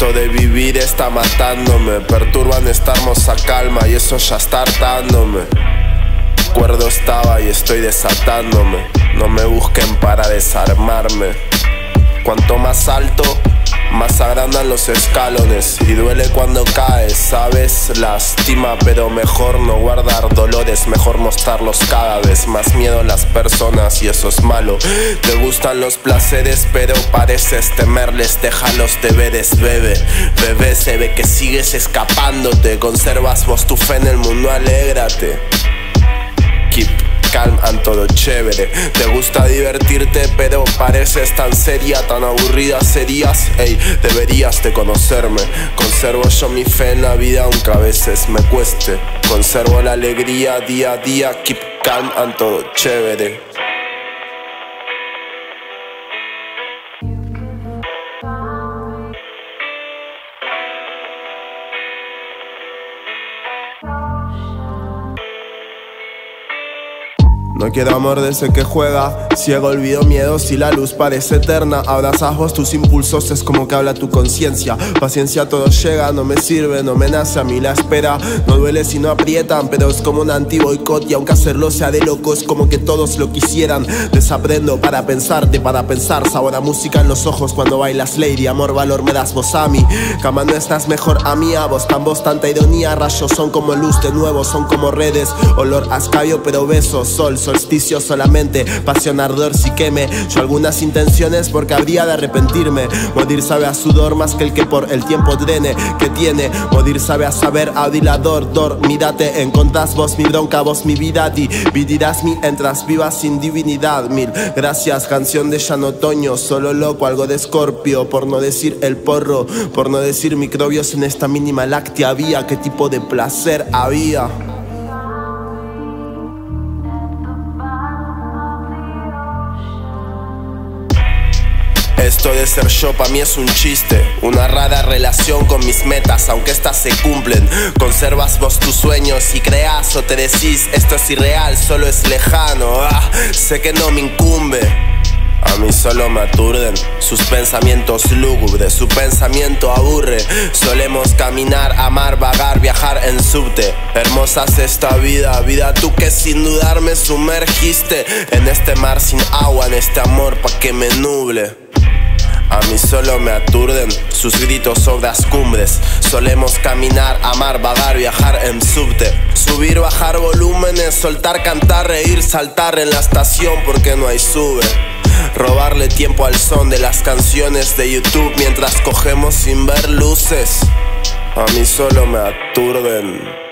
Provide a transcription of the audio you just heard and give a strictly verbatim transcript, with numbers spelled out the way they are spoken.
Esto de vivir está matándome, perturban esta hermosa calma y eso ya está hartándome. Cuerdo estaba y estoy desatándome, no me busquen para desarmarme. Cuanto más alto, más agrandan los escalones y duele cuando caes, ¿sabes? Lastima, pero mejor no guardar dolores, mejor mostrarlos cada vez. Más miedo en las personas y eso es malo. Te gustan los placeres, pero pareces temerles. Deja los deberes, bebe. Bebé, se ve que sigues escapándote. Conservas vos tu fe en el mundo, alégrate. Keep calm and todo chévere. Te gusta divertirte, pero pareces tan seria, tan aburrida serías. Ey, deberías de conocerme. Conservo yo mi fe en la vida, aunque a veces me cueste. Conservo la alegría día a día. Keep calm and todo chévere. No quiero amor de ese que juega, ciego olvido miedos y la luz parece eterna. Abrazas vos tus impulsos, es como que habla tu conciencia. Paciencia todo llega, no me sirve, no me nace a mí la espera. No duele si no aprietan, pero es como un anti-boicot. Y aunque hacerlo sea de loco, es como que todos lo quisieran. Desaprendo para pensarte, para pensar. Sabor a música en los ojos cuando bailas lady. Amor, valor me das vos a mí. Cama no estás mejor a mí, a vos tan vos tanta ironía. Rayos son como luz de nuevo, son como redes. Olor a escabio pero beso, sol, sol. Solsticio solamente, pasión, ardor, si queme. Yo algunas intenciones porque habría de arrepentirme. Morir sabe a sudor más que el que por el tiempo drene. Que tiene, morir sabe a saber, adilador, dor. Mírate, encontrás vos mi bronca, vos mi vida. Dividirás mi entras vivas sin divinidad. Mil gracias, canción de llano otoño. Solo loco, algo de escorpio. Por no decir el porro, por no decir microbios en esta mínima láctea vía. ¿Qué tipo de placer había? Esto de ser yo pa' mí es un chiste, una rara relación con mis metas, aunque estas se cumplen. Conservas vos tus sueños y creas o te decís esto es irreal, solo es lejano. Ah, sé que no me incumbe. A mí solo me aturden sus pensamientos lúgubres, su pensamiento aburre. Solemos caminar, amar, vagar, viajar en subte. Hermosa es esta vida, vida tú que sin dudar me sumergiste en este mar sin agua, en este amor pa' que me nuble. A mí solo me aturden sus gritos sobre las cumbres. Solemos caminar, amar, vagar, viajar en subte. Subir, bajar volúmenes, soltar, cantar, reír, saltar en la estación porque no hay sube. Robarle tiempo al son de las canciones de YouTube mientras cogemos sin ver luces. A mí solo me aturden.